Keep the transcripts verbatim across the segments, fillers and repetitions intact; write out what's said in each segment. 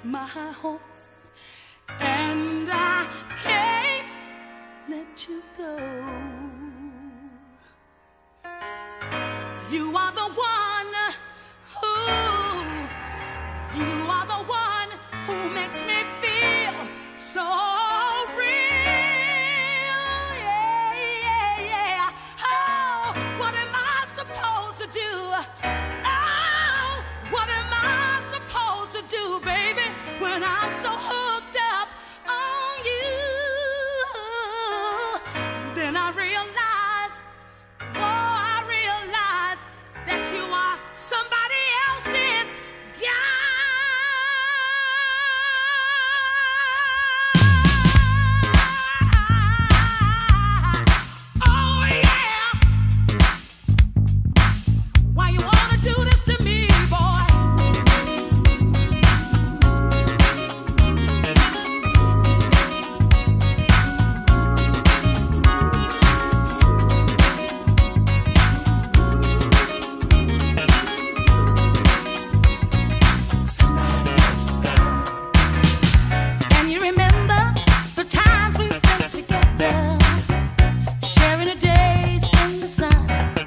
my horse, and I can't let you go. You are the one who, you are the one who makes me feel so real. Yeah, yeah, yeah. Oh, what am I supposed to do? Oh, what am I supposed to do, baby, when I'm so hooked up on you? Then I realize, oh, I realize that you are somebody else's guy. Oh, yeah. Why you wanna do this to me, boy? And you remember the times we spent together, sharing the days in the sun.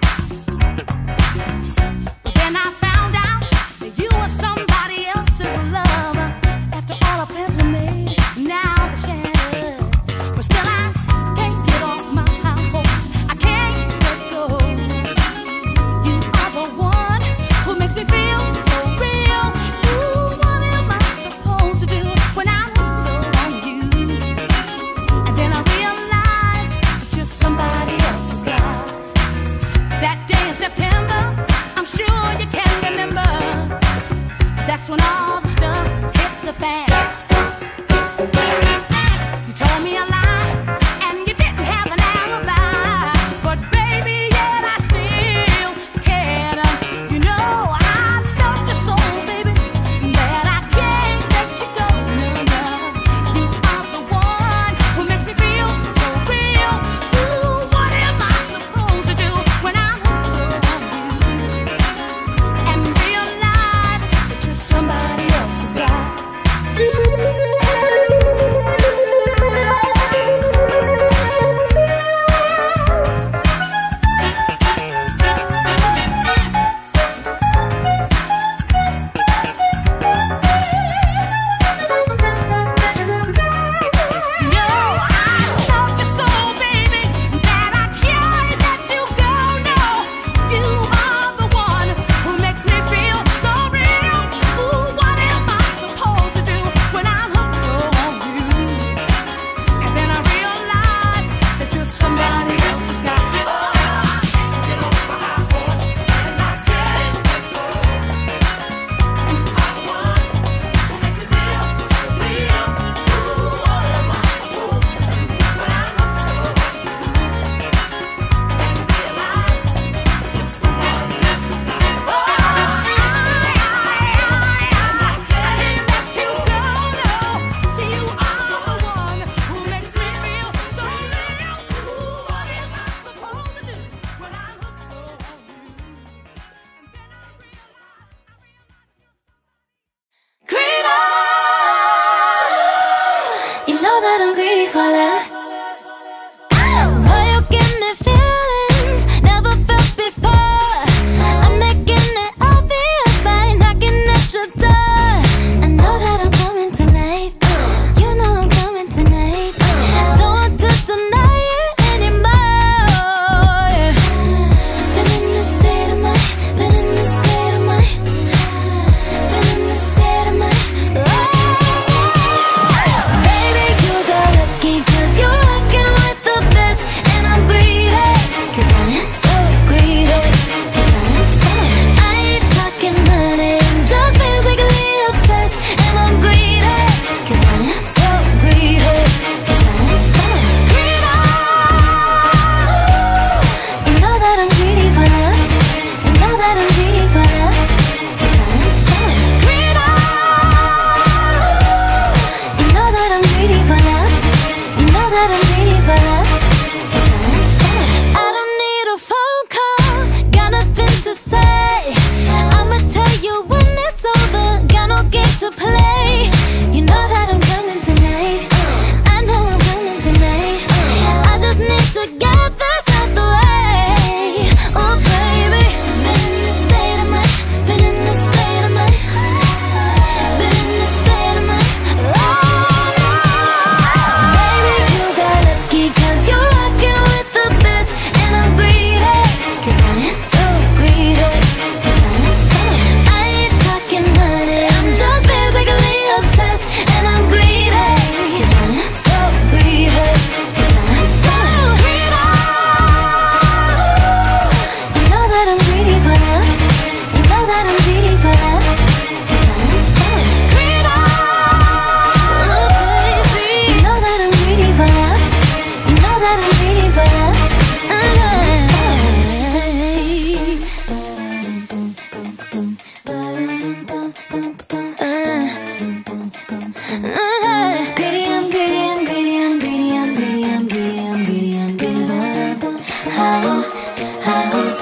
But then I found out that you were somebody else's lover. After all our plans were made, now they're shattered. But still I can't get off my high horse. I can't let go. You are the one who makes me feel so real. Ooh, what am I supposed to do when I'm so on you? And then I realize that you're somebody else's guy. That day in September, I'm sure you can remember. That's when all the stuff hit the fan. You told me a lie, and you didn't have an alibi. But baby, yet I still cared. You know I loved you so, baby, that I can't let you go. No, no. You are the one who makes me feel so real. Ooh, what am I supposed to do when I'm hooked on you? And realize that you're somebody else's guy.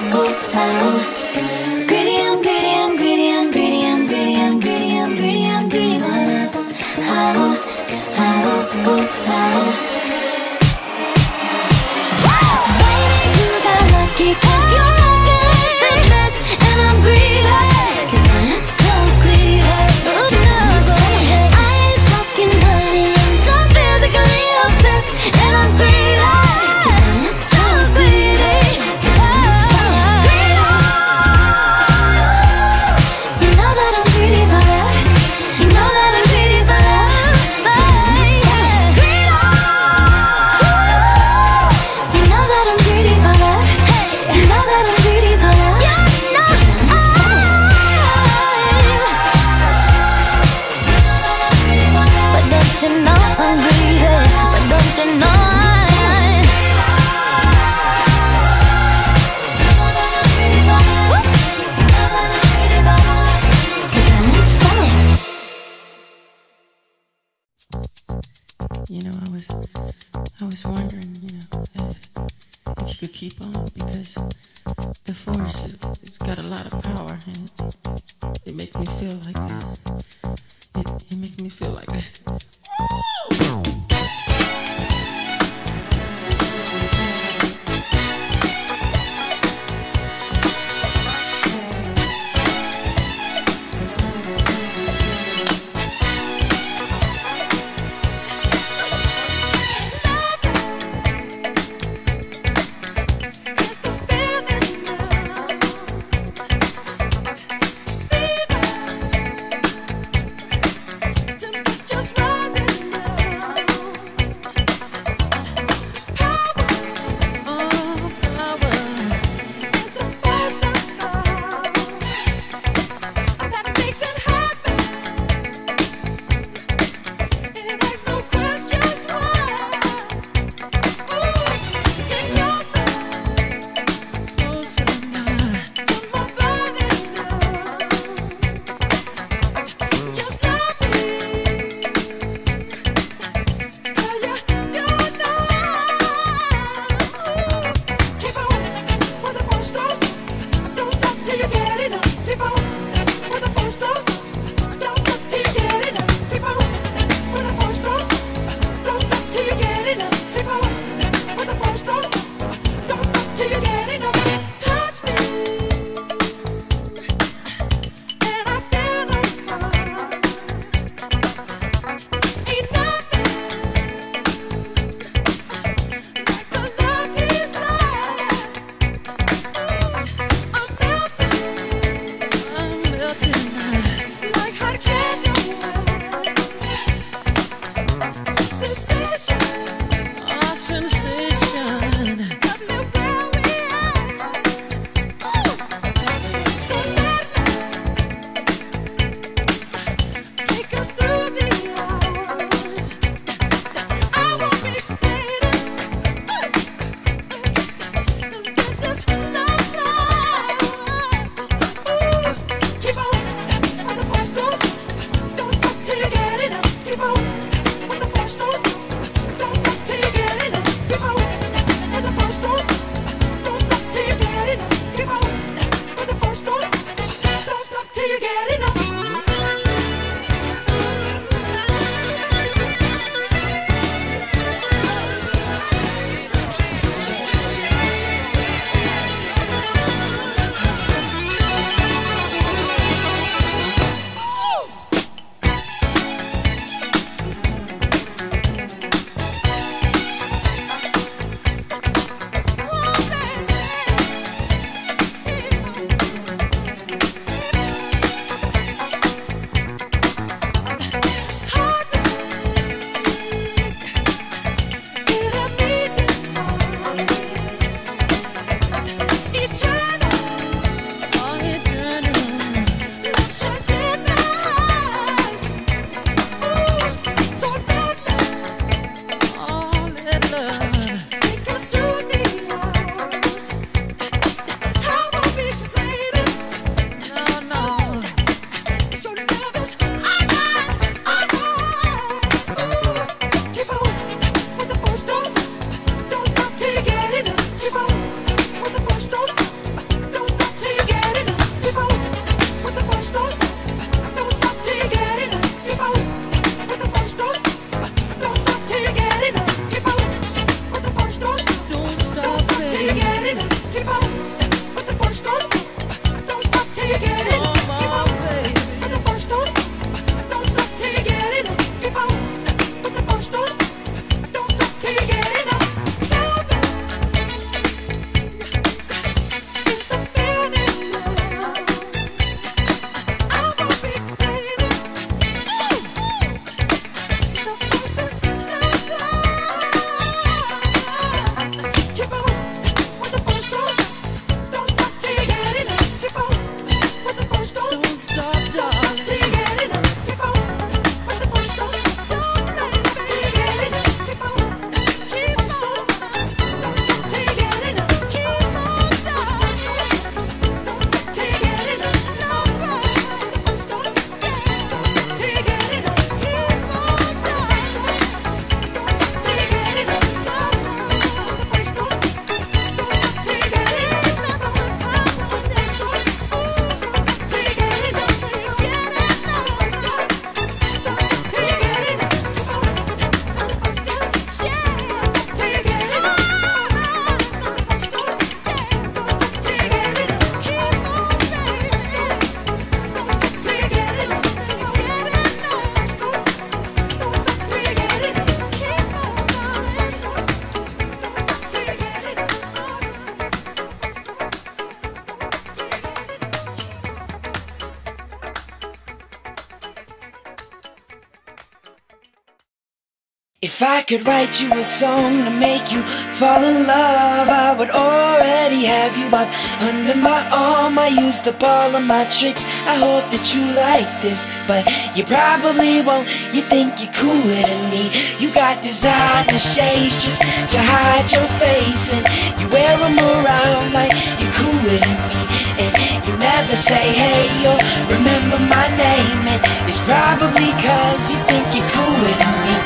Greedy, I'm greedy, I'm greedy, I'm greedy, I'm greedy, I'm greedy, I'm greedy, I'm greedy, my love. Oh, oh, oh, oh. Baby, you got lucky 'cause you're rockin' the best, and I'm greedy 'cause I'm so greedy. Oh, no, I ain't talking money, I'm just physically obsessed, and I'm greedy 'cause I'm so greedy. You know that I'm greedy for that. You know that I'm greedy for that. You know that I'm greedy for that. You know that I'm greedy for that. You know but don't you know I'm greedy? But don't you know I? You know, I was, I was wondering, you know, if, if you could keep on, because the force, it, it's got a lot of power, and it, it makes me feel like, uh, it, it makes me feel like. Just rise. If I could write you a song to make you fall in love, I would already have you up under my arm. I used up all of my tricks, I hope that you like this, but you probably won't. You think you're cooler than me. You got designer shades just to hide your face, and you wear them around like you're cooler than me. And you never say hey or remember my name, and it's probably cause you think you're cooler than me.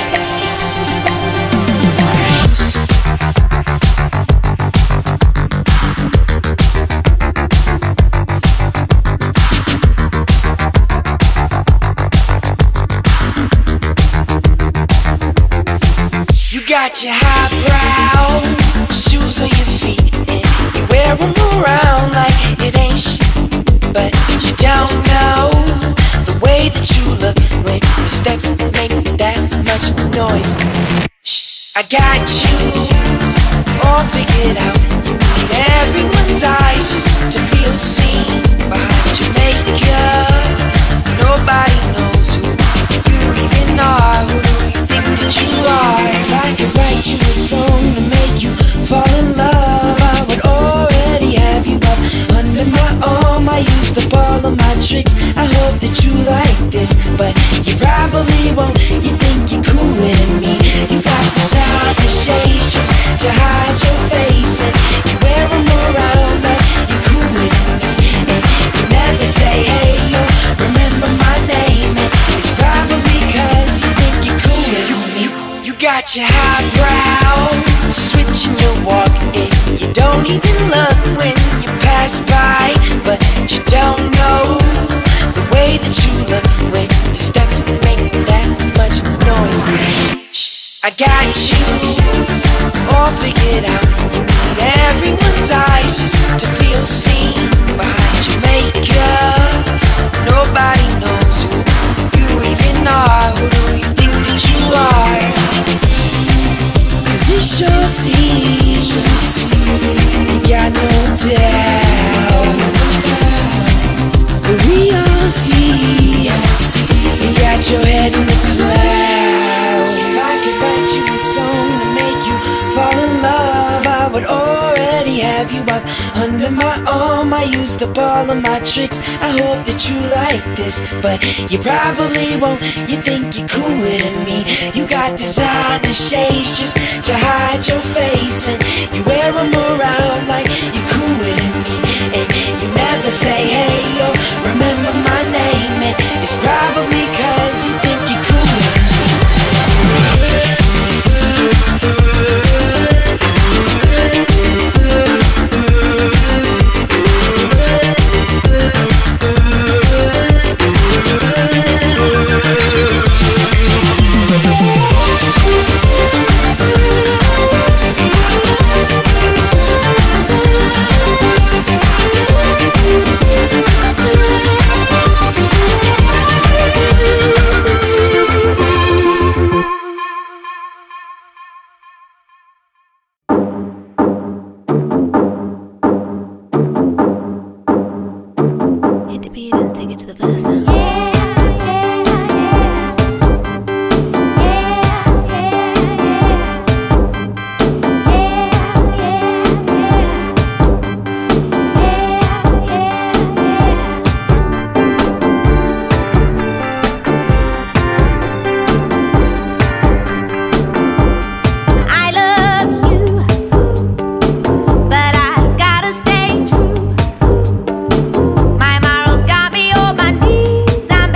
Got your highbrow shoes on your feet, and you wear them around like it ain't shit, but you don't know the way that you look when your steps make that much noise. Shh, I got you all figured out. You need everyone's eyes just to feel seen behind your makeup. Nobody knows who you even are. Who do you think that you are? If I could write you a song to make you fall in love, I would already have you up under my arm. I used up all of my tricks, I hope that you like this, but you probably won't. You think you're cooler than me. You got designer shades just to hide your face, and you wear them around like you're cooler than me. And you never say hey or remember my name, and it's probably cause you think you're cooler than me. You, you got your highbrow switching your walk, and you don't even look when you pass by, but you don't know the way that you look when your steps make that much noise. Shh, I got you all figured out. You need everyone's eyes just to feel seen behind your makeup. Nobody knows who you even are. Who do you think that you are? Cause it sure seems you got no doubt, but we all see you got your head in the clouds. If I could write you a song to make you fall in love, I would already have you up under my arm. I used up all of my tricks, I hope that you like this, but you probably won't. You think you're cooler than me. You got designer shades just to hide your face, and you wear them around like you're cooler than me. And you never say hey or remember my name, and it's probably cause you think you're cooler than me. Hit the beat and take it to the verse now. My morals got me on my knees. I'm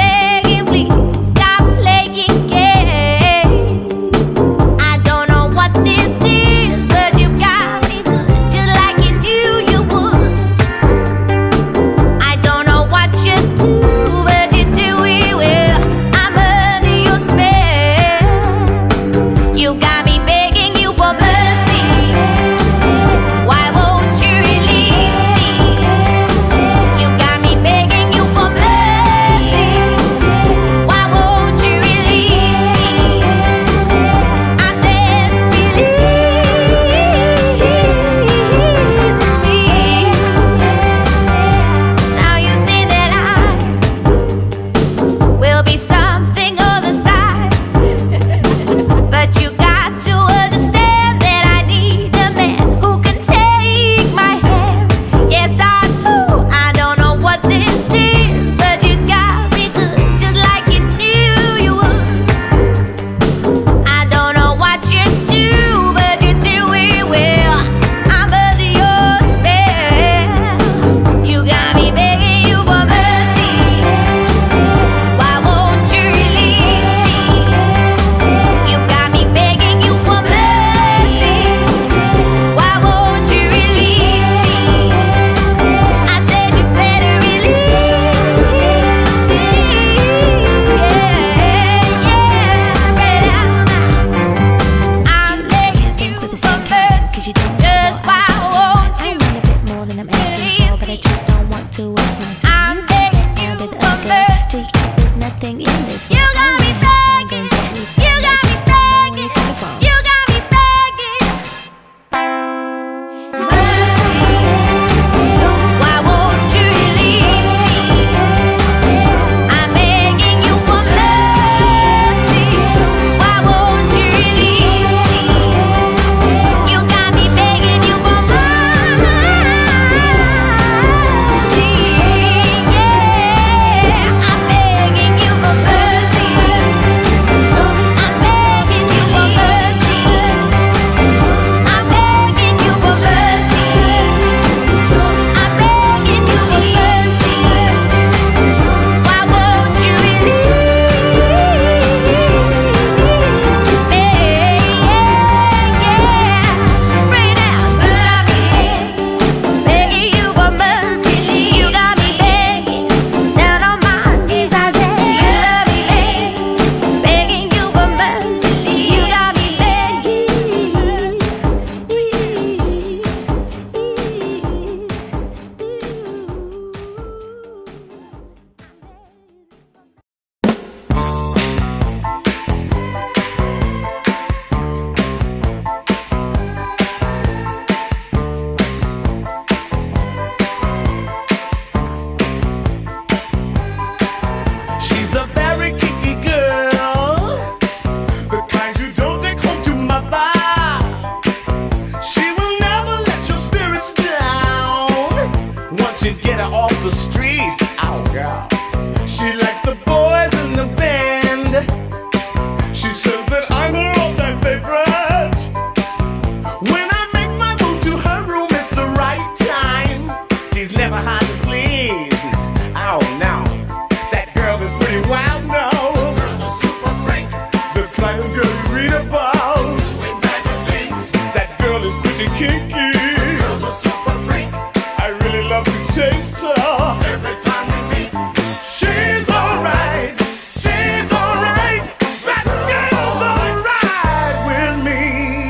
get her off the street. Oh, girl. She likes the boys in the band. She says that I'm her all-time favorite. When I make my move to her room, it's the right time. She's never hard to please. Oh, no. That girl is pretty wild now. Girl's a super freak. The kind of girl you read about in magazines. That girl is pretty kinky. Girl's a super freak. I really love to taste her. Every time we meet, she's alright. She's alright. That girl's alright with me.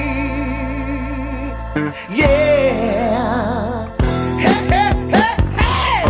Yeah. Hey, hey, hey, hey.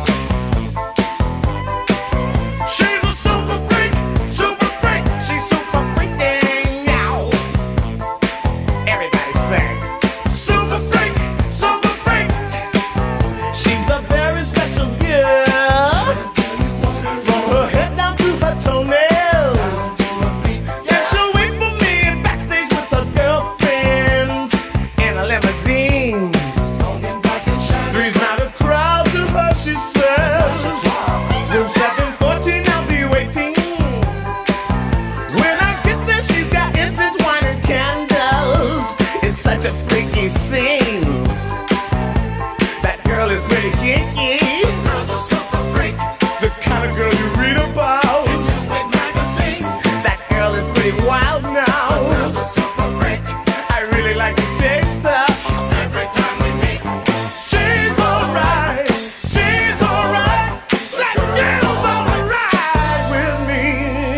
She's a super freak, super freak. She's super freaking out. Everybody sing. Super freak, super freak. She's a very special girl. From her head down to her toenails. Yeah, she'll wait for me in backstage with her girlfriends in a limousine. Three's not a crowd to her, she says. Room seven fourteen, I'll be waiting. When I get there, she's got incense, wine, and candles. It's such a freaky scene. That girl is pretty kinky. Girl's a super freak. The kind of girl you read about in magazines. That girl is pretty wild now. Girl's a super freak. I really like to taste her. Every time we meet, she's alright. She's alright. That girl's alright with me.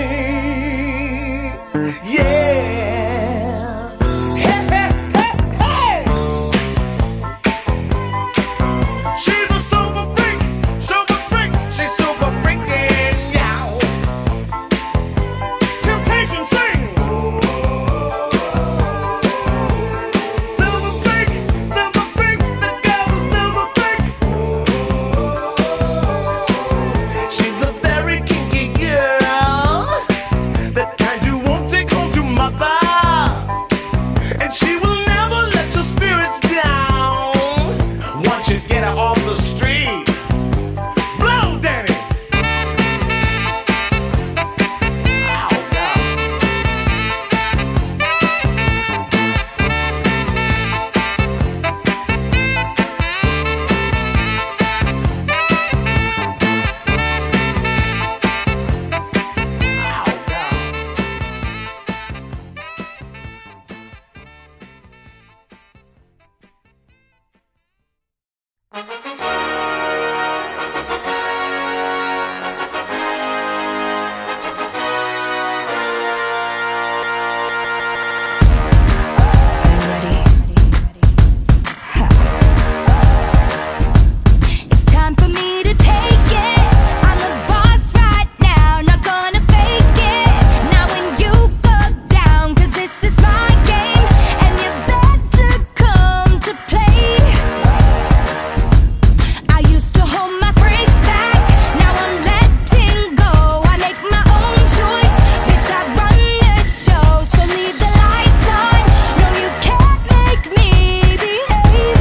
Yeah. Hey, hey, hey, hey. She's a super freak, super freak. She's super freaking out. Temptation sing. Silver freak, silver freak. The girl is silver freak. She's a very kinky girl. That kind you won't take home to mother. And she will never let your spirits down. Once you get her off the street, blow, Danny. Ow, God. Ow, God. It's time for me to take it. I'm the boss right now, not gonna fake it. Now when you go down, 'cause this is my game, and you better come to play. I used to hold my freak back, now I'm letting go. I make my own choice, bitch, I run this show. So leave the lights on, no you can't make me behave.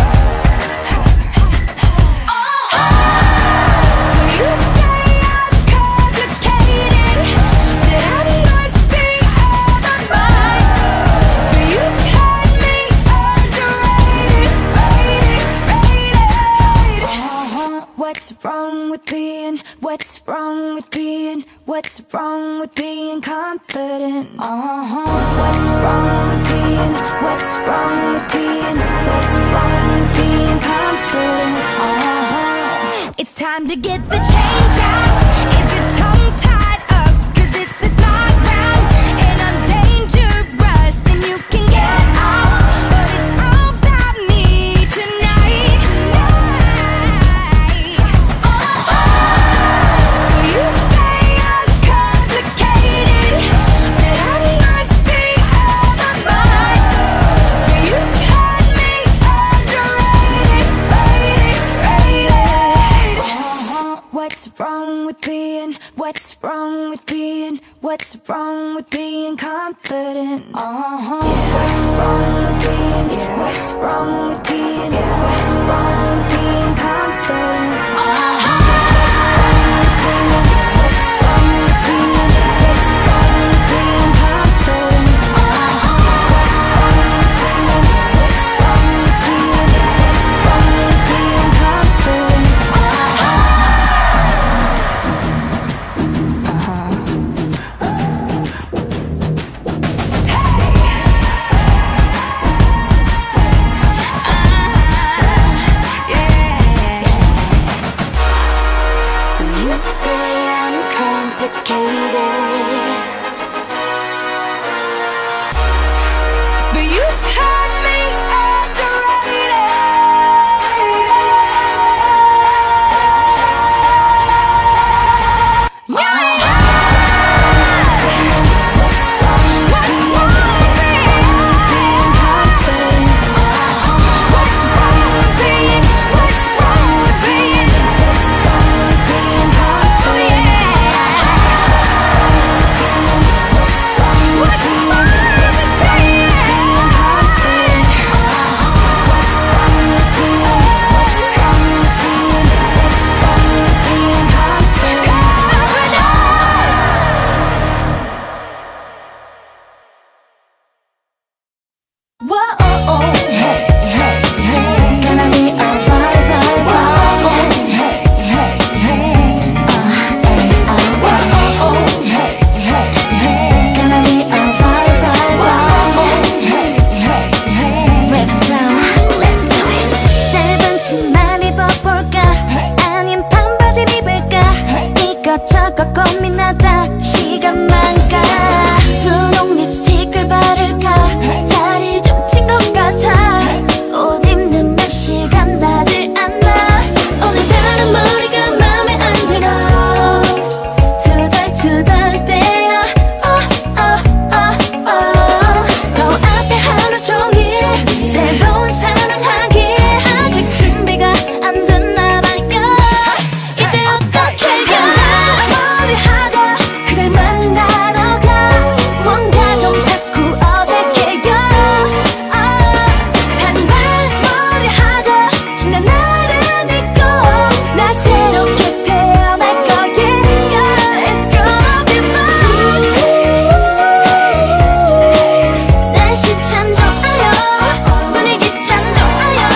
So you say I'm complicated, that I must be out of my mind. But you've had me underrated, rated, rated. What's wrong with being, what's wrong with being, what's wrong with being confident? Uh-huh. What's wrong with being, what's wrong with being, what's wrong with being confident? Uh-huh. It's time to get the chains out. Is your tongue tied up? 'Cause this is my ground, and I'm dangerous, and you can get off. But it's all about me tonight. Tonight. So you say I'm complicated, that I must be out of my mind. But you've had me underrated, rated, rated. What's What's wrong with being, what's wrong with being, what's wrong with being confident? Uh-huh. What's wrong with being, what's wrong with being, what's wrong with being confident? Uh-huh. What's wrong with being, what's wrong with being confident? Uh-huh. What's wrong with being, what's wrong with being, what's wrong with being confident? 이것저것 고민하다 시간만 가 분홍 립스틱을 바를까 살이 좀 찐 것 같아 옷 입는 몇 시간 나질 않아 오늘따라 머리가 맘에 안 들어 투덜투덜대요 oh, oh, oh, oh. 더 앞에 하루 종일 새로운 사랑하기에 아직 준비가 안 됐나 봐요 이제 어떻게 가 하다 그댈 만나러 가 뭔가 좀 자꾸 어색해요 단발머리 하다 지난 날은 잊고 나 새롭게 태어날 거예요 It's gonna be fun 날씨 참 좋아요 분위기 참 좋아요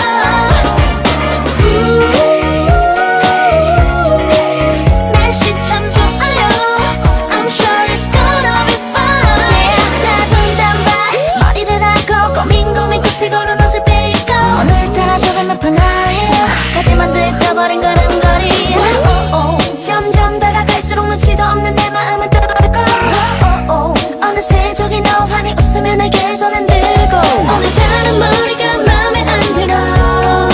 날씨 참 좋아요 I'm sure it's gonna be fun 짧은 단발 머리를 하고 고민 고민 끝에 고른 옷을 빼입고 오늘따라 조금 높은 나이까지 만들어버린 걸음걸이 oh, oh. 점점 다가갈수록 눈치도 없는 내 마음은 떨고 oh, oh. 어느새 저기 너하니 웃으며 내게 손 안 들고 오늘따라 머리가 맘에 안 들어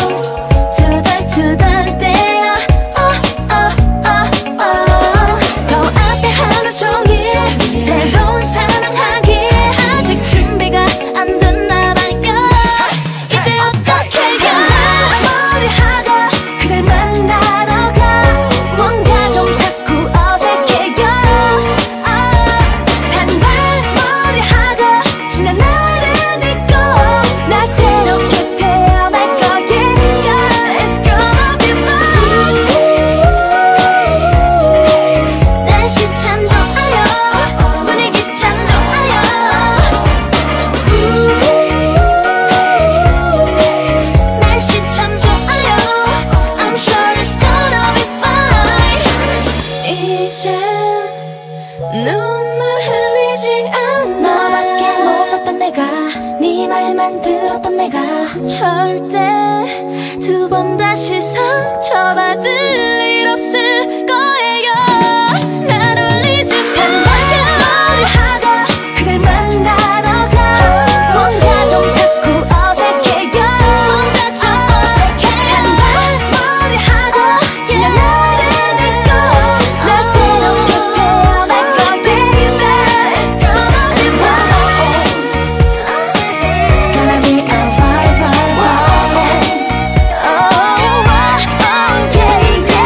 투덜투덜대요 oh, oh, oh, oh. 더 앞에 하루 종일 새로운 사랑하기에 아직 준비가 안 됐나 봐요 이제 어떻게 가 머리 하다 그댈 만나러 가 뭔가 좀 자꾸 어색해요 단발머리 하다 지난 날은 잊고 나 새롭게 태어날 거예요 It's gonna be fun 날씨 참 좋아요 분위기 참 좋아요 날씨 참 좋아요 I'm sure it's gonna be fine 이젠 눈물 흘리지 않아 너밖에 몰랐던 내가 네 말만 들었던 내가 절대 두 번 다시 상처받을 일 없을 거예요 날 울리지 마 머리 하다 그댈 만나러 가 뭔가 좀 자꾸 어색해요 뭔가 좀 어색해 단발머리 하다 지난 날은 잊고 나 새롭게 태어날 거야 Baby It's gonna be fun Gonna be a vibe, vibe, vibe. Oh, oh, oh, yeah, yeah.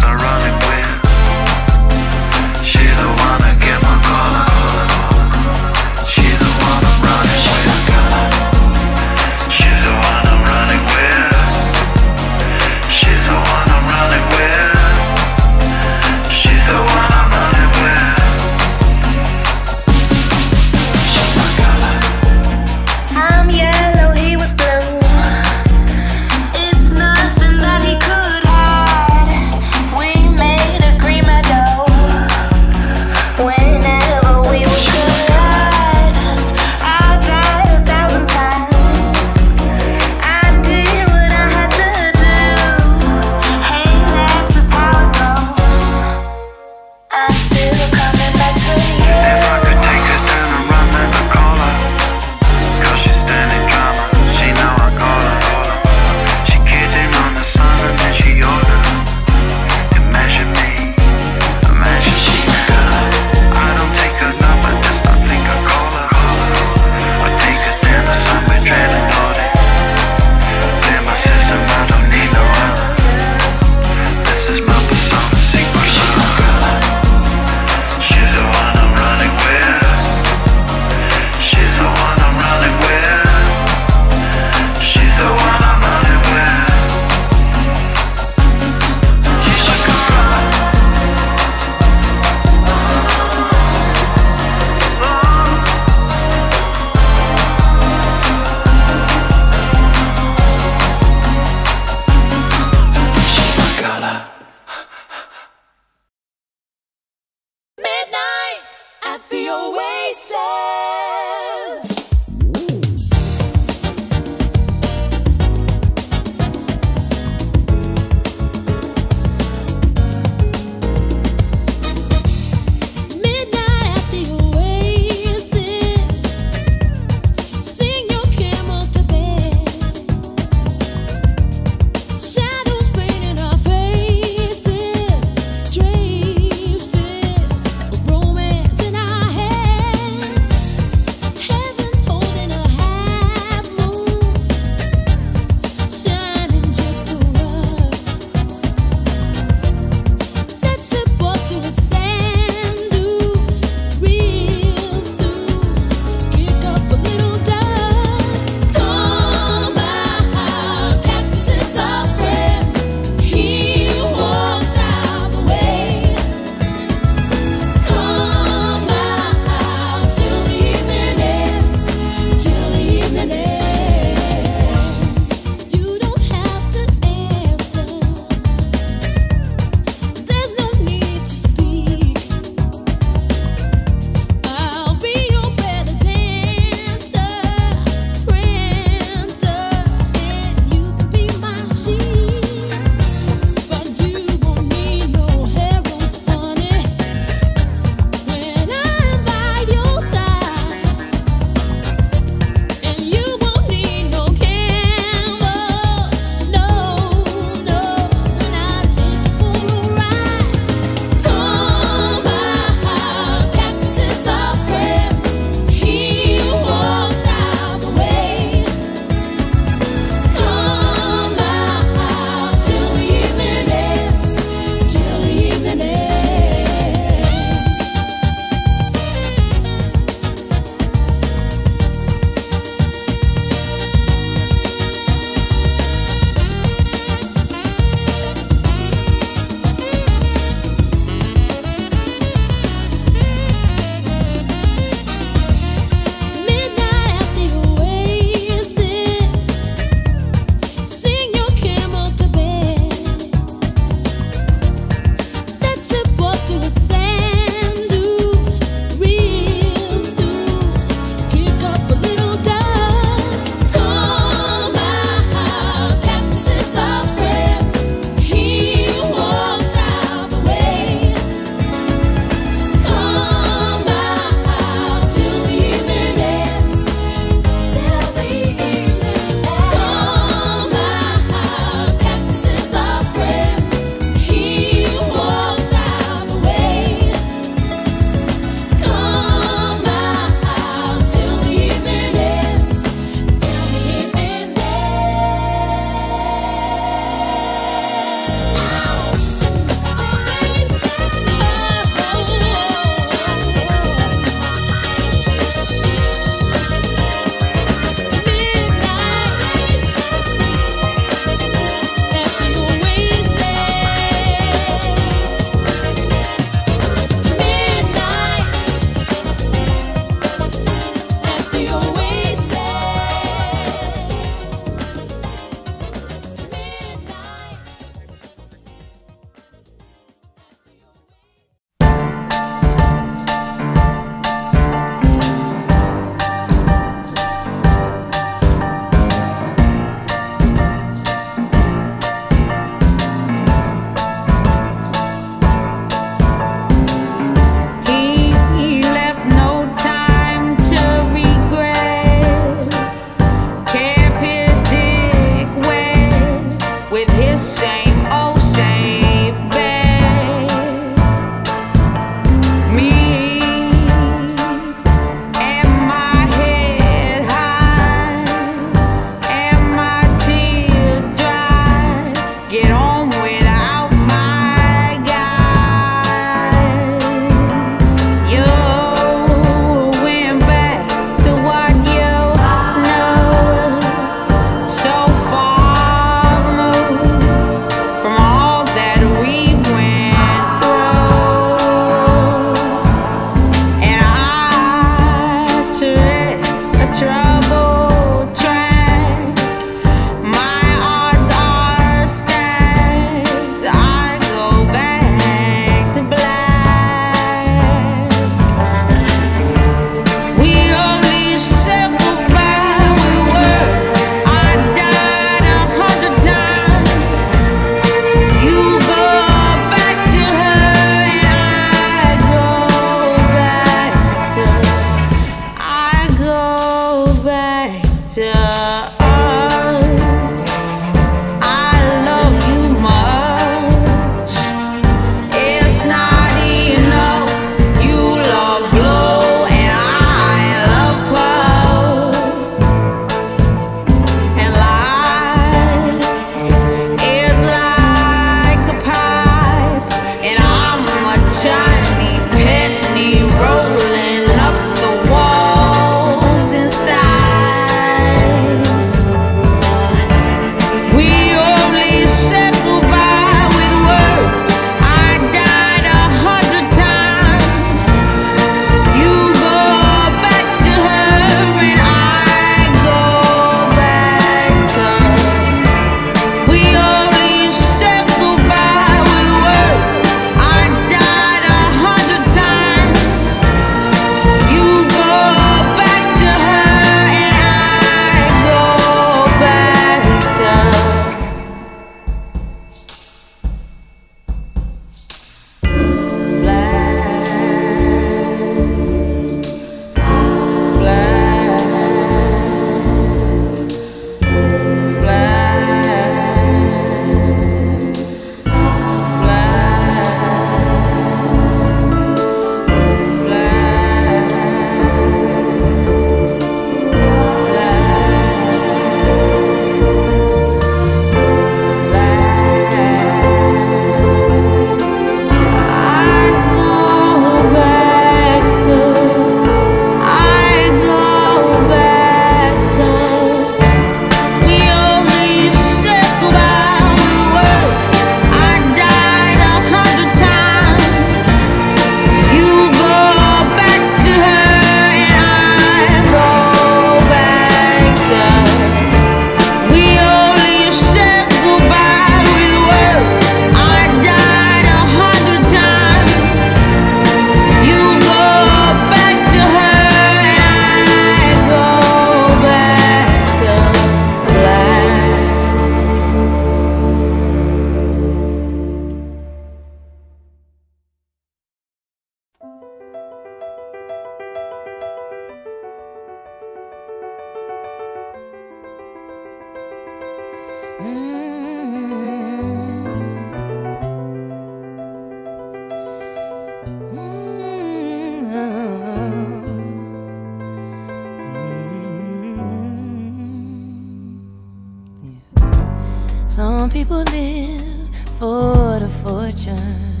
Some people live for the fortune.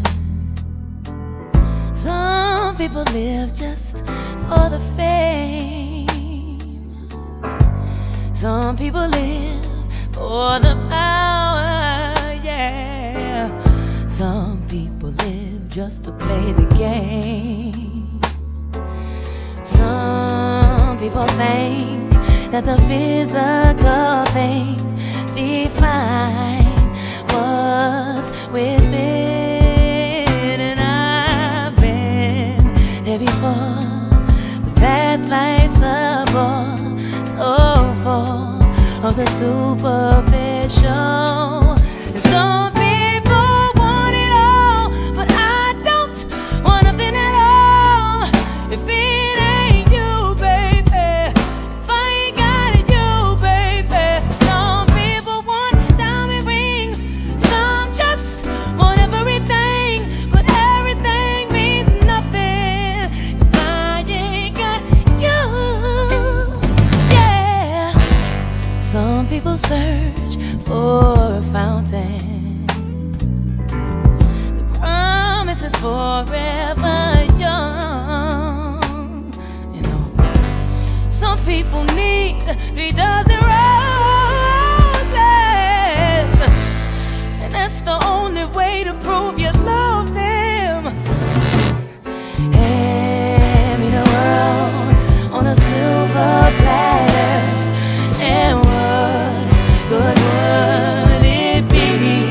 Some people live just for the fame. Some people live for the power, yeah. Some people live just to play the game. Some people think that the physical things define what's within, and I've been there before, but that life's a bore, so full of the superficial. And some people want it all, but I don't want nothing at all. If it ain't you, baby, if I ain't got it, you, baby. Some people want diamond rings, some just want everything, but everything means nothing if I ain't got you. Yeah. Some people search for a fountain. The promise is forever young. You know, some people need three dozen roses, and that's the only way to prove you love them. Hand me the world on a silver platter, and what good would it be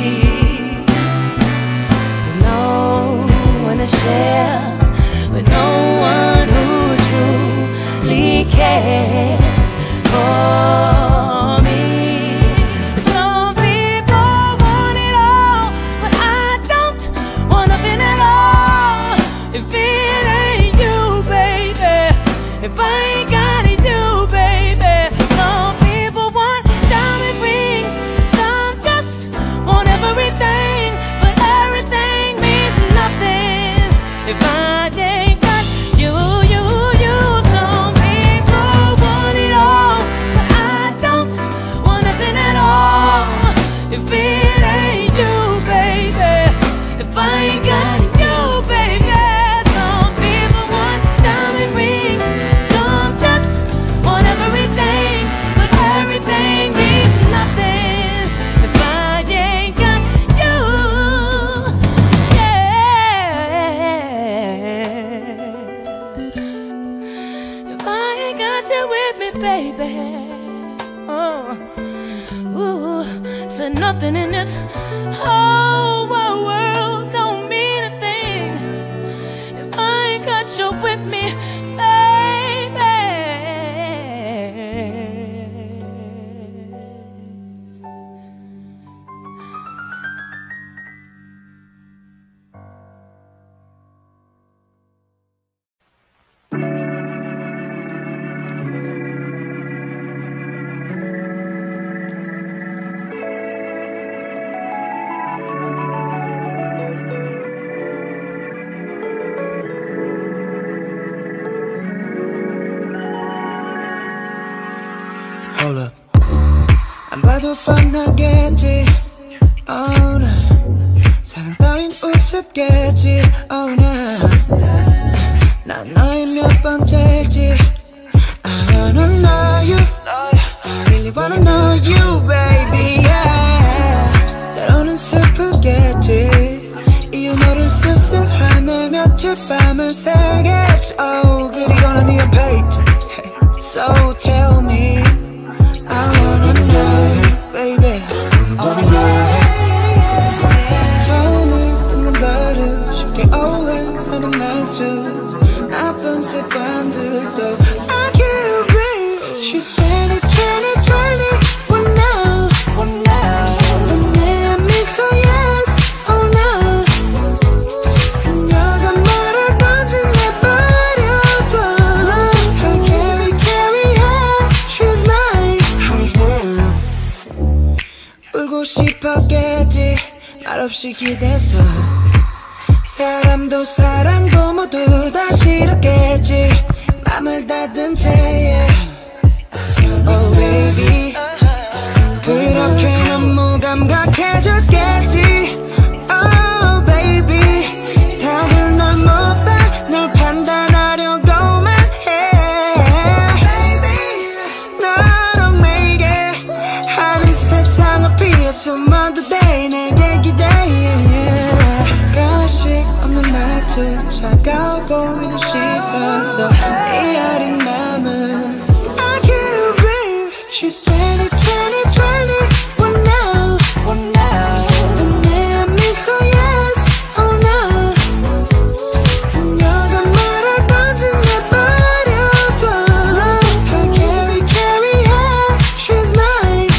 with no one to share, with no one who truly cares for me? Some people want it all, but I don't want nothing at all. If it ain't you, baby, if I ain't got it, you, baby. Some people want diamond rings, some just want everything, but everything means nothing if I ain't got you, you, you. Some people want it all, but I don't want nothing at all. If it ain't you, baby, if I ain't got you, baby. Some people want diamond rings, some just want everything, but everything means nothing if I ain't got you. Yeah. If I ain't got you with me, baby. Oh, ooh, said nothing in this whole wide world don't mean a thing if I ain't got you with me, baby. Hold up. 안 봐도 뻔하겠지. Oh no. 사랑 따윈 우습겠지. Oh no. 난 너의 몇 번째일지. I wanna know you. I really wanna know you, baby. Yeah. 때로는 슬프겠지. 이 유머를 쓸쓸함에 며칠 밤을 새겠지. Oh, 그리고 난 네 옆에 있지. So tell me. I wanna know, baby. Oh yeah. 손을 뜯는 버릇 쉽게 오해하는 말투 나쁜 습관들도 I can't breathe. She's twenty, twenty, twenty. What now? What now? 내 미소 yes, oh no. 그녀가 말하던지 내버려둬. Her carry, carry her. She's mine. 울고 없이 기대서 사람도 사랑도 모두 다 싫었겠지 맘을 닫은 채 Oh baby 그렇게 너무 감각해졌겠지 Oh baby 다들 널 못 봐 널 판단하려고만 해 Baby 너로 내게 하늘 세상을 피해서 먼저 돼 내게 기대해 가식 없는 말투 차가워 보이는 시선 속 이 어린 맘은 I can't breathe She's twenty, twenty, twenty What now, what now 내 미소 yes, oh no 그녀가 말하던지 내버려둬 Her carry, carry her She's mine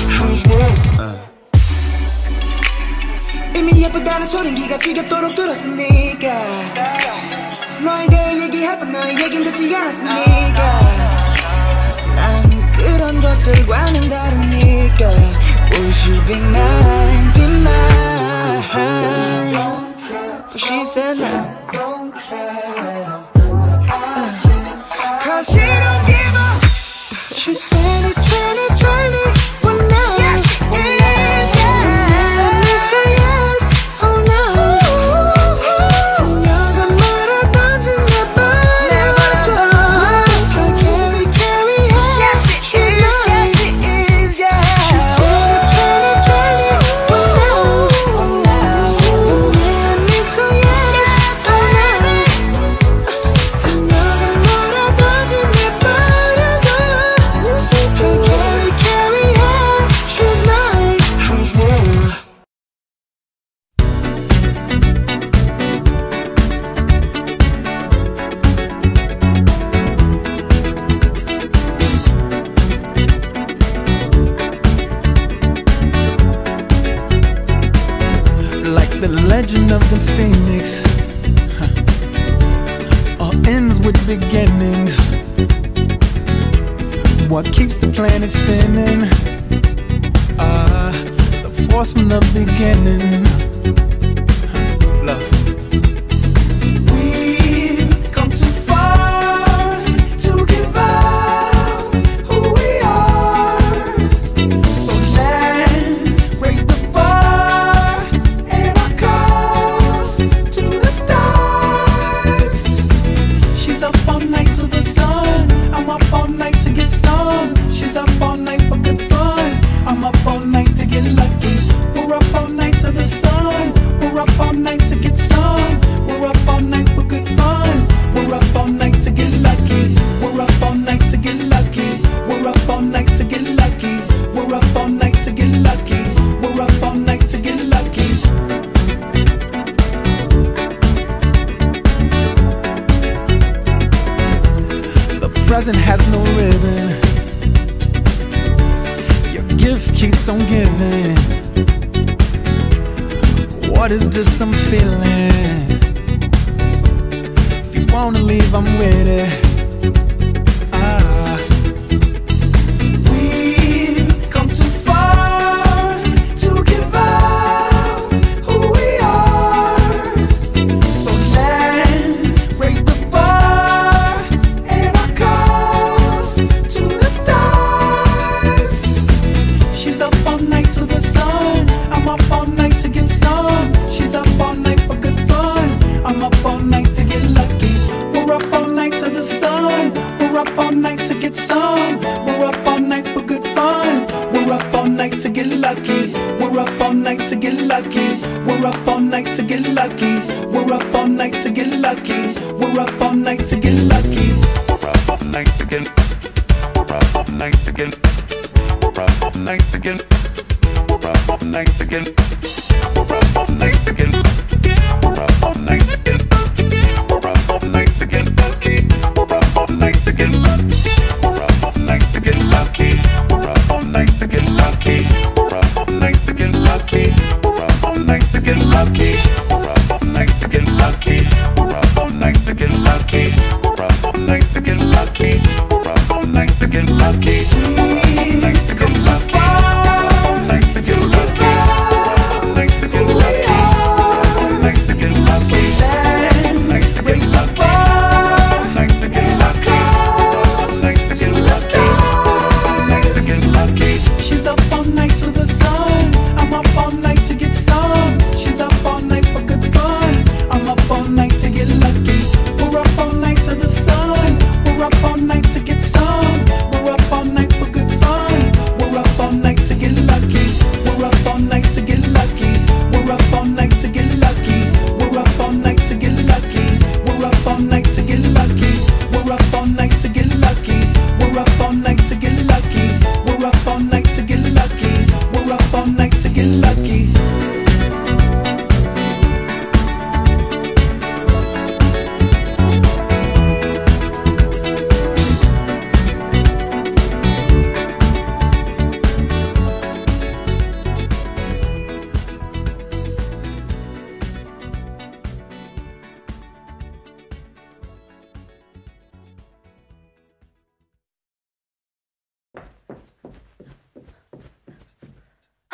이미 예쁘다는 소린 기가 지겹도록 들었으니까 너에 대해 얘기할 뻔 너의 얘긴 듣지 않았으니까 난 그런 것들과는 다르니까 Would you be mine, be mine But she said no Cause she don't give up She's twenty, twenty, twenty What now? Yes, she is, yeah So yes, oh no 그녀가 말하던지 내버려둬 Her carry, carry her Yes, she is, yes, she is, yeah She's twenty, twenty, twenty What now? What now? 내 미소 yes, oh no 그녀가 말하던지 내버려둬 Her carry, carry her She's mine Like the legend of the phoenix, huh. All ends with beginnings. What keeps the planet spinning? Ah, the force from the beginning. Huh. Love. We've come too far to give up who we are. So let's raise the bar and our cups to the stars. She's up all night to the sun. I'm up all night to get some. She's up all night for good fun. I'm up all night to get lucky. We're up all night to the sun. We're up all night to get some. We're up all night for good fun. We're up all night to get lucky. We're up all night to get lucky. We're up all night to get lucky. We're up all night to get lucky. We're up all night to get lucky. The present has no ribbon. Your gift keeps on giving. What is this I'm feeling? If you wanna leave, I'm with it. Ah. We've come too far to give up who we are. So let's raise the bar and our cups to the stars. She's up all night to the sun. I'm up all night to get some. She's up all night for good fun. I'm up all night to get lucky. We're up all night to the sun. We're up all night to get some. We're up all night for good fun. We're up all night to get lucky. We're up all night to get lucky. We're up all night to get lucky. We're up all night to get lucky. We're up all night to get lucky. We're up all night to get. We're up all night to get. We're up all night to get. We're up all night to get. We're up all night to get. We're up all night to get. We're up all night to get lucky. We're up all night to get lucky. We're up all night to get lucky. We're up all night to get lucky. We're up all night to get lucky. We're up all night to get lucky. We're up all night to get lucky. We're up all night to get lucky. We're up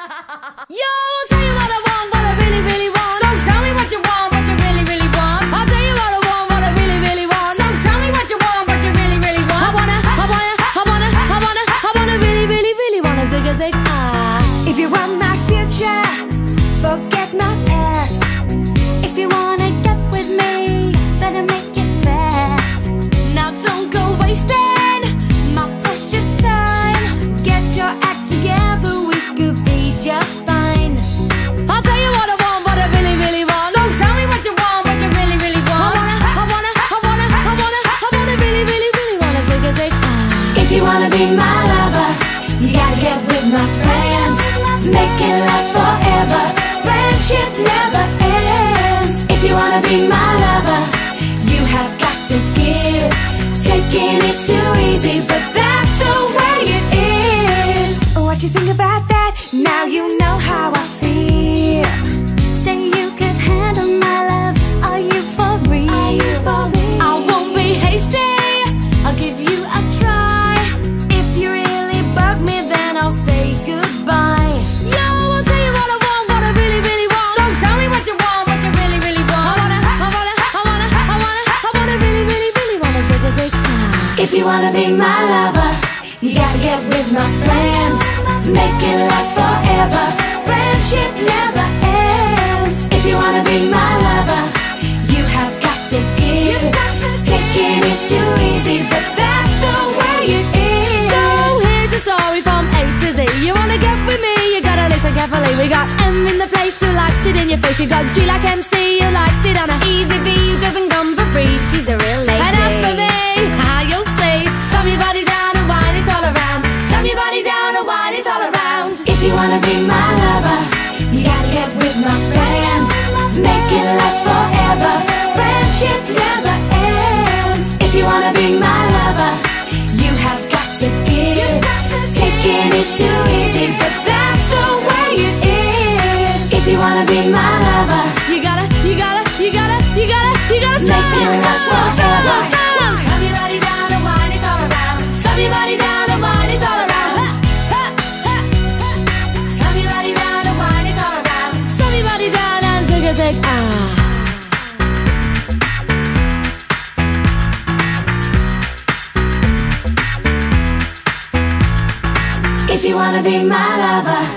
Yo, I'll tell you what I want, what I really, really want. So tell me what you want, what you really, really want. I'll tell you what I want, what I really, really want. So tell me what you want, what you really, really want. I wanna, I wanna, I wanna, I wanna, I wanna really, really, really wanna zig a zig ah. If you want my future, forget my past. If you wanna get with me, better make it fast. Now don't go wasting my precious time. Get your act together, we could be just fine. I'll tell you what I want, what I really, really want. So tell me what you want, what you really, really want. I wanna, I wanna, I wanna, I wanna, I wanna really, really, really wanna zig a zig ah. If you wanna be my lover, you gotta get with my friends. Make it last forever. Friendship never ends. If you wanna be my lover, you have got to give. Taking is too easy, but that's the way it is. What you think about that? Now you know how I feel. Say you could handle my love. Are you for real? Are you for real? I won't be hasty. I'll give you a try. If you really bug me, then I'll say goodbye. Yo, I'll tell you what I want, what I really, really want. So tell me what you want, what you really, really want. I wanna, I wanna, I wanna, I wanna, I wanna really, really, really wanna zig a zig ah. If you wanna be my lover, you gotta get with my friends. Make it last forever. Friendship never ends. If you wanna be my lover, you have got to give. Taking is too easy, but that's the way it is. So here's a story from A to Z. You wanna get with me, you gotta listen carefully. We got M in the place who likes it in your face. You got G like M C who likes it on a easy V who doesn't come for free. She's a real lady. And as for me, how you'll see, slam your body down and wine it all around. Slam your body down and wine it all around. If you wanna be my lover, you gotta get with my friends. Make it last forever. Friendship never ends. If you wanna be my lover, you have got to give. Taking is too easy, but that's the way it is. If you wanna be my lover, You gotta, you gotta, you gotta, you gotta, you gotta make stop, it last stop, forever. stop, stop. Slam your body down and wine it all around. Slam your body down and wine it all around. Ha, ha, ha, ha. Slam your body down and wine it all around. Slam your body down and zig a zig ah. If you wanna be my lover.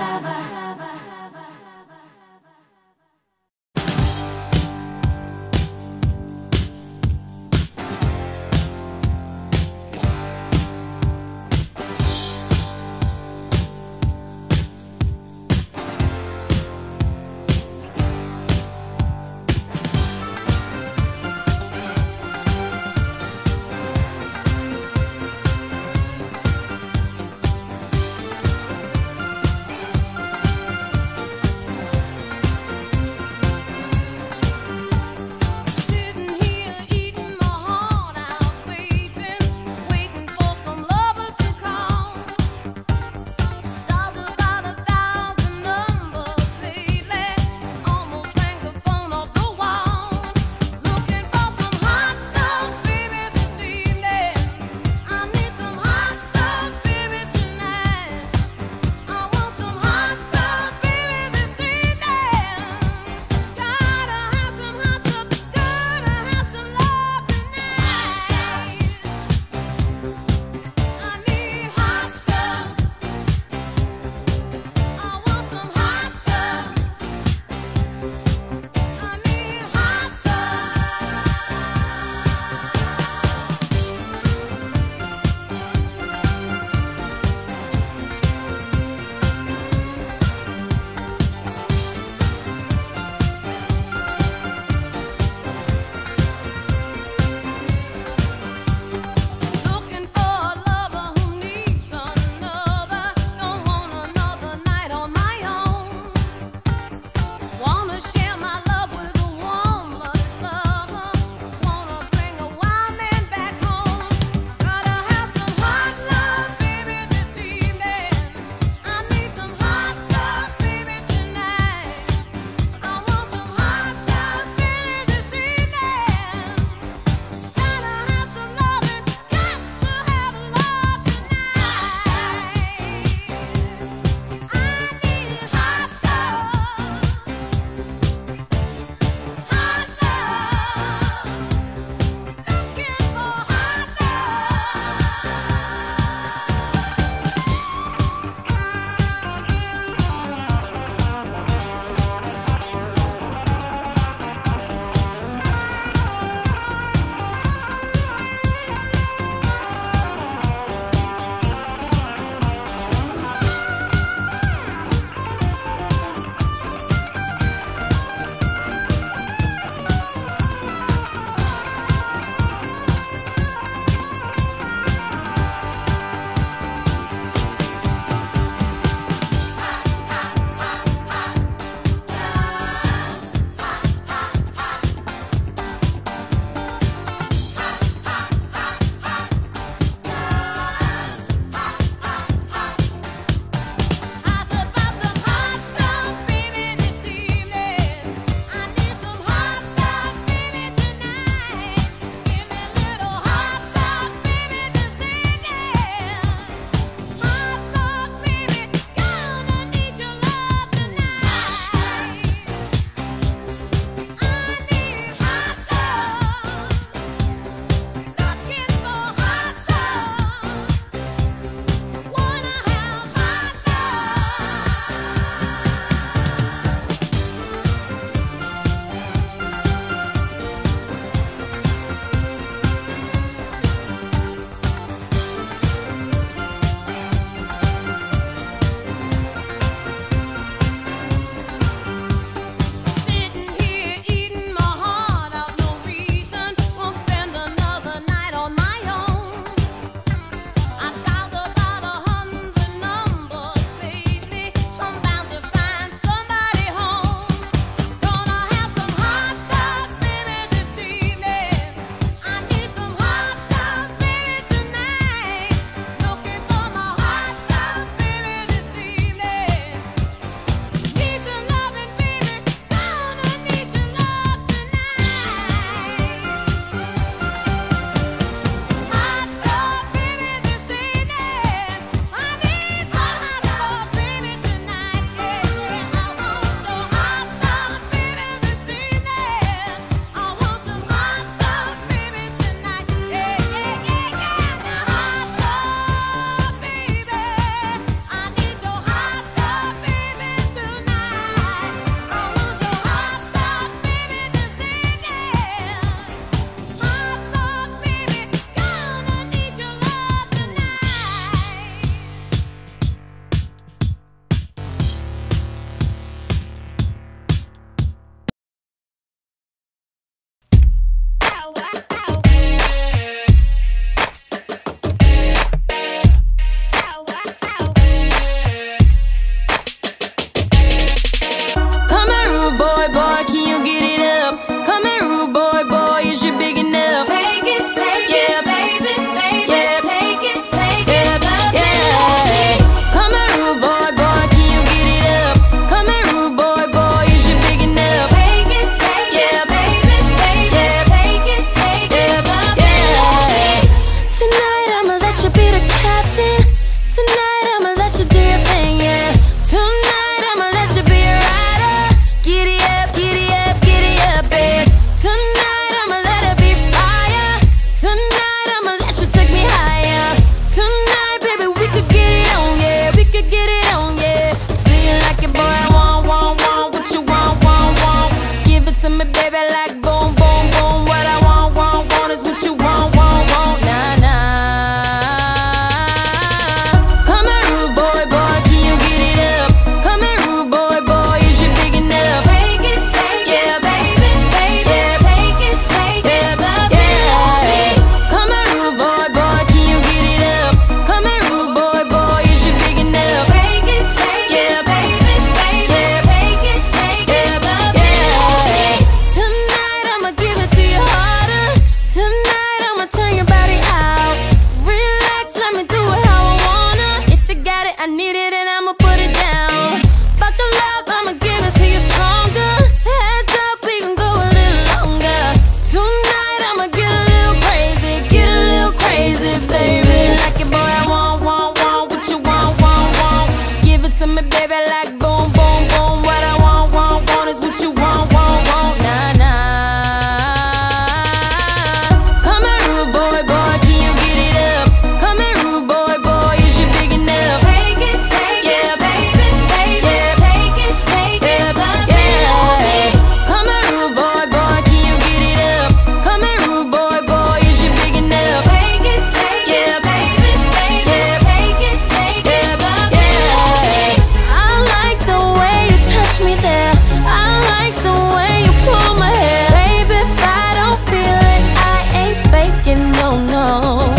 baby like boom, boom, boom. What I want, want, want is what you want, want, want. Nah, nah. Come here, rude boy, boy, can you get it up? Come here, rude boy, boy, is you big enough? Take it, take it, baby, baby. Take it, take it, love me, love me. Come here, rude boy, boy, can you get it up? Come here, rude boy, boy, is you big enough? Take it, take it, baby, baby. Take it, take it, love me, love me. Tonight I'ma give it to you harder. Tonight I'ma turn your body out. Relax, let me do it how I wanna. If you got it, I need it, and I'ma put it down. Buckle up, I'ma give it to you stronger. Heads up, we can go a little longer. Tonight I'ma get a little crazy, get a little crazy, baby. Like it, boy, I want, want, want what you want, want, want. Give it to me, baby, like boom, boom, boom. What I want, want, want is what you want, want, want. Nah, nah. Come here, rude boy, boy, can you get it up? Come here, rude boy, boy, is you big enough? Take it, take it, baby, baby. Take it, take it, love me, love me. Come here, rude boy, boy, can you get it up? Come here, rude boy, boy, is you big enough? Take it, take it, baby, baby. Take it, take it, love me, love me. I like the way you touch me there. I like the way you pull my hair. Baby, if I don't feel it, I ain't faking, no, no.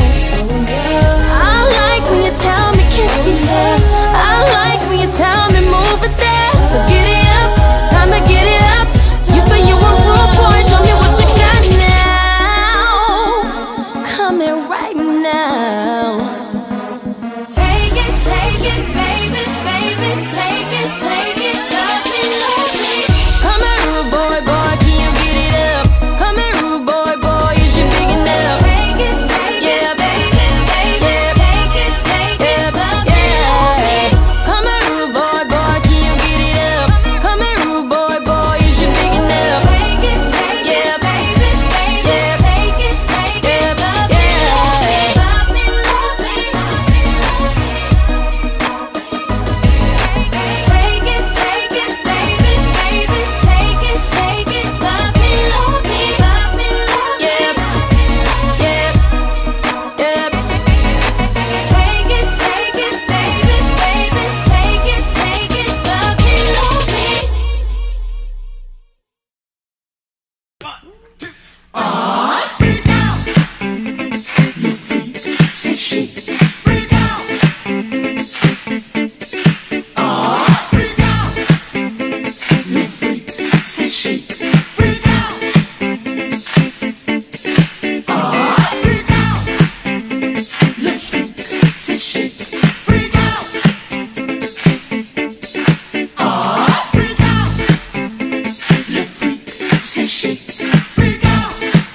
I like when you tell me kiss you there. I like when you tell me move it there. So get it up, time to get it up. You say you a rude boy, show me what you got now. Come here right now. Take it, take it, baby, baby. Take it, take it, love me, love me. Come here, rude boy, boy, can you get it up? Come here, rude boy, boy, is you big enough? Take it, take it, baby, baby. Take it, take it, love me, love me. Come here, rude boy, boy, can you get it up? Come here, rude boy, boy, is you big enough? Take it, take it, baby, baby. Take it, take it, love me, love me. Love me, love me. Take it, take it, baby, baby. Take it, take it, love me, love me, love me, love me. Yep, yep, yep. Take it, take it, baby, baby. Take it, take it, love me, love me. Freak out! You freak, say she. Freak out! Aw, freak out! You freak, say she. Freak out! Aw, freak out! You freak, say she. Freak out! Aw, freak out! You freak, say she. Freak out!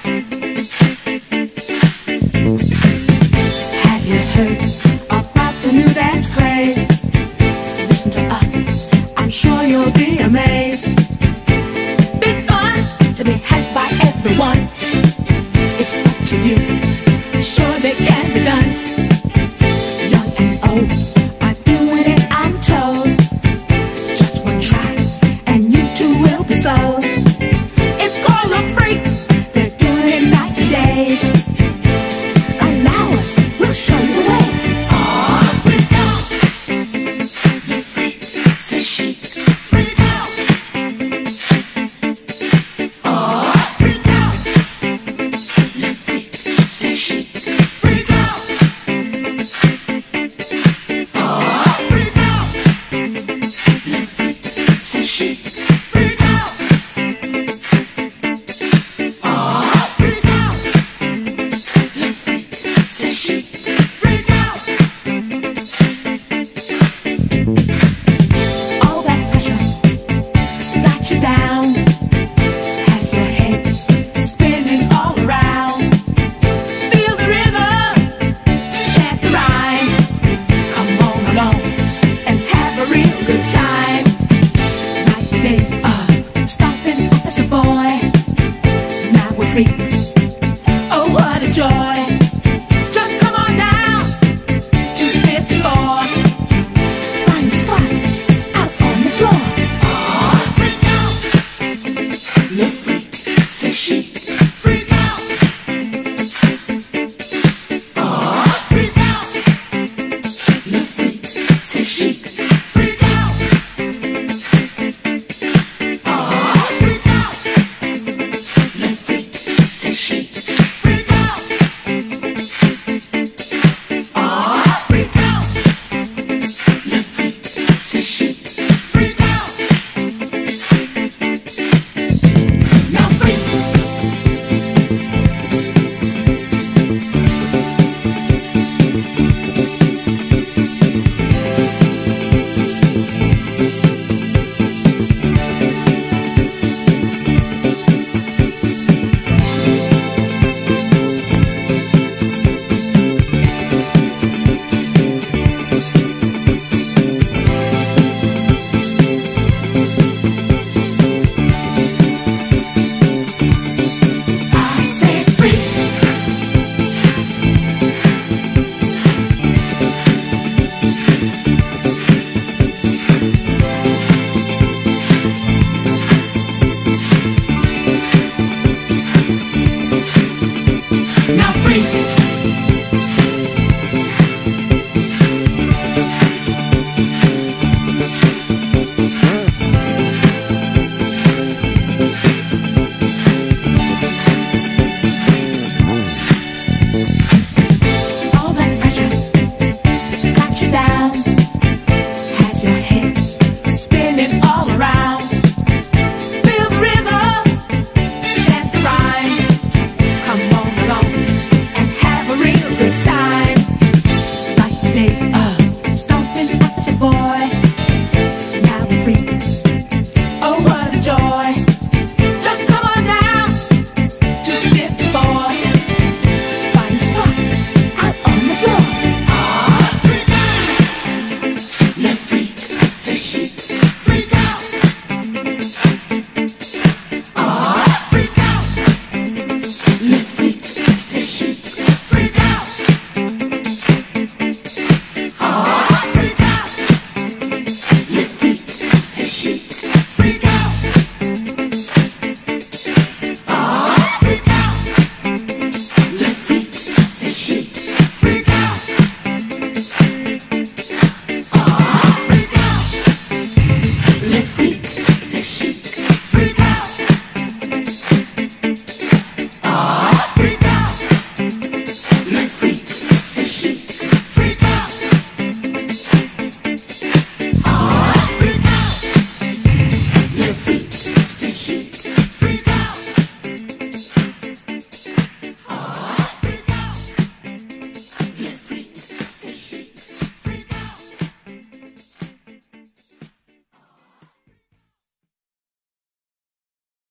Have you heard about the new dance craze? Listen to us, I'm sure you'll be amazed. Big fun to be had by everyone. It's up to you, sure they can be done. Young and old are doing it, I'm told. Just one try, and you too will be sold. It's called a freak, they're doing it night and day. Allow us, we'll show you the way. Aw, freak out! You freak, say she. Freak out! Aw, freak out! You freak, say she. Freak out! Aw, freak out! You freak, say she. Freak out! Aw, freak out! You freak, say she.